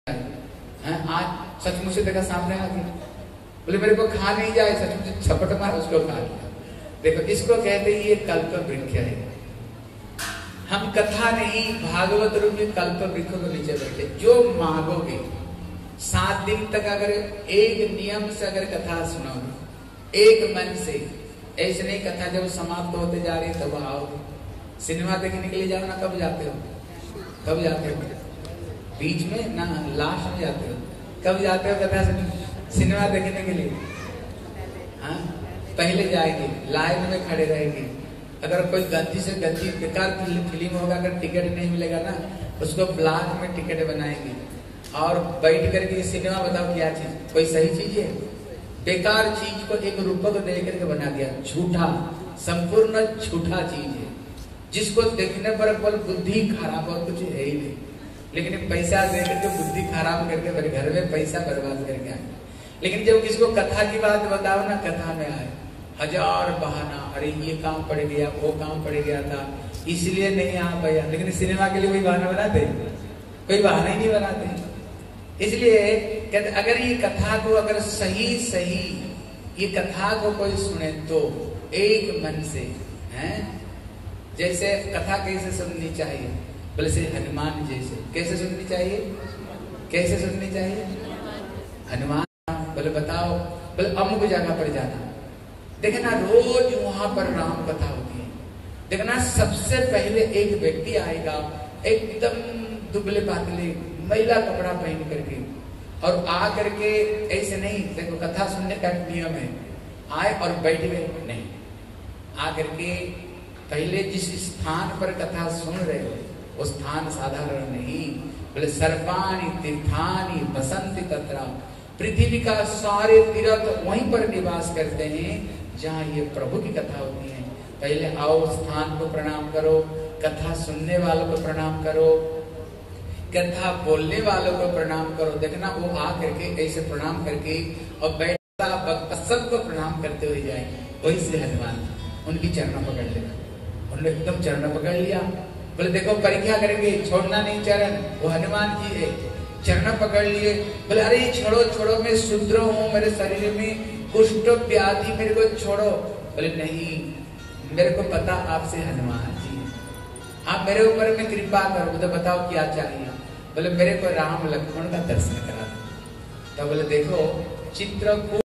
हैं आज सचमुच से देखा सामने आ गया, बोले मेरे को खा नहीं जाए, सचमुच छपट मार उसको खा लिया। देखो इसको कहते हैं ये कल्प वृक्ष है। हम कथा नहीं भागवत रूपी कल्प वृक्ष को नीचे बैठे, जो मांगोगे 7 दिन तक अगर एक नियम से अगर कथा सुनोगे एक मन से, ऐसे नहीं कथा जब समाप्त होते जा रही तब आओगे। सिनेमा देखने के लिए जाओ ना, कब जाते हो? कब जाते हो? बीच में ना, लास्ट में जाते हो। कब जाते हो कथा सिनेमा देखने के लिए? हाँ, पहले जाएंगे, लाइन में खड़े रहेंगे। अगर कोई गंदी से गंदी बेकार फिल्म होगा, अगर टिकट नहीं मिलेगा ना, उसको ब्लॉक में टिकट बनाएंगे और बैठ करके सिनेमा बताओ क्या चीज, कोई सही चीज है? बेकार चीज को एक रूपक दे करके बना दिया, झूठा, संपूर्ण झूठा चीज है, जिसको देखने पर बोल बुद्धि खराब और कुछ है ही नहीं। लेकिन पैसा दे करके बुद्धि खराब करके मेरे घर में पैसा बर्बाद करके आए। लेकिन जब किसको कथा की बात बताओ ना, कथा में आए हजार बहाना, अरे ये काम पड़ गया, वो काम पड़ गया था, इसलिए नहीं आ पाया। लेकिन सिनेमा के लिए कोई बहाना बनाते? कोई बहाना ही नहीं बनाते। इसलिए कहते अगर ये कथा को अगर सही ये कथा को कोई सुने तो एक मन से, हैं जैसे कथा कैसे सुननी चाहिए, बोले से हनुमान जैसे कैसे सुननी चाहिए? कैसे सुननी चाहिए? हनुमान बोले बताओ, बोले अमुक जगह पर जाना, देखना रोज वहां पर राम कथा होती है। देखना सबसे पहले एक व्यक्ति आएगा एकदम दुबले पातले मैला कपड़ा पहन करके, और आ करके ऐसे नहीं, देखो कथा सुनने का नियम है, आए और बैठ गए नहीं, आ करके पहले जिस स्थान पर कथा सुन रहे हो वो स्थान साधारण नहीं, बोले सर्पानी तीर्थानी बसंती तत्रा, पृथ्वी का सारे तीर्थ वहीं पर निवास करते हैं जहाँ ये प्रभु की कथा होती है। पहले आओ स्थान को प्रणाम करो, कथा सुनने वालों को प्रणाम करो, कथा बोलने वालों को प्रणाम करो। देखना वो आ करके ऐसे प्रणाम करके और बैठा वक्त सबको प्रणाम करते हुए जाएंगे। वही से हनुमान उनकी चरण पकड़ लेना, उन्होंने एकदम चरण पकड़ लिया, बोले देखो परीक्षा करेंगे, छोड़ना नहीं चरण, वो हनुमान जी है। चरण पकड़ लिए, बोले अरे छोड़ो छोड़ो, मैं शूद्र हूँ, मेरे शरीर में कुष्ठ व्याधि, मेरे को छोड़ो। बोले नहीं, मेरे को पता आपसे हनुमान जी है, आप मेरे ऊपर में कृपा करो, तो बताओ क्या चाहिए? बोले मेरे को राम लक्ष्मण का दर्शन करा दो। तो बोले देखो चित्रकूट